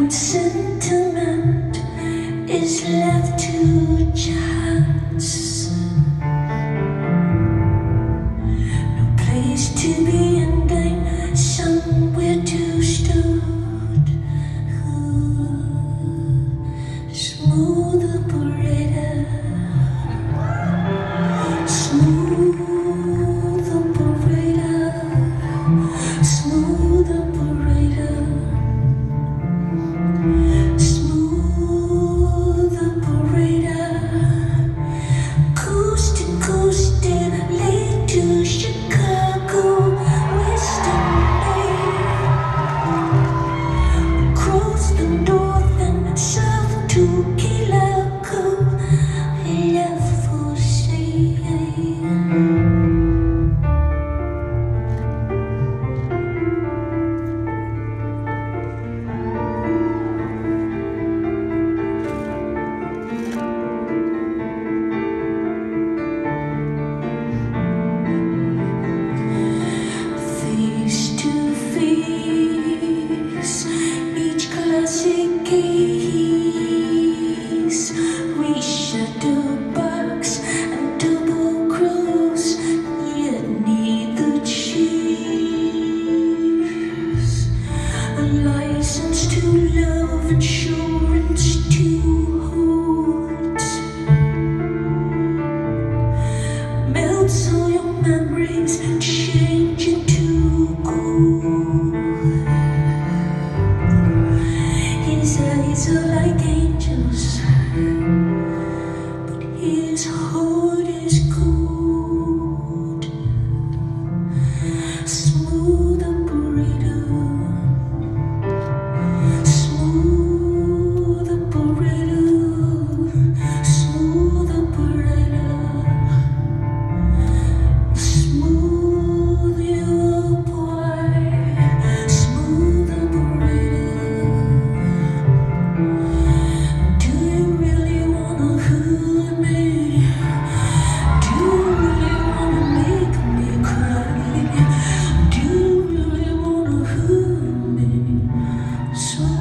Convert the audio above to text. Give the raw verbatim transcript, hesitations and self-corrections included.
Sentiment is left to chance. No place to be in danger, somewhere to stood. Ooh, smooth operator, smooth operator, smooth operator. Smooth operator, coasting, coasting, late to Chicago, Western Maine, across the north and south to Kilako, left for sea. Each classic case, we shadow box and double cross, yet neither cheers. A license to love, insurance to hold, melts all your memories and change into gold. His eyes are like angels, but his heart is cold. Smooth operator, smooth operator, smooth operator, smooth your boy, smooth operator. Do you really wanna hurt me? Do you really wanna make me cry? Do you really wanna hurt me? So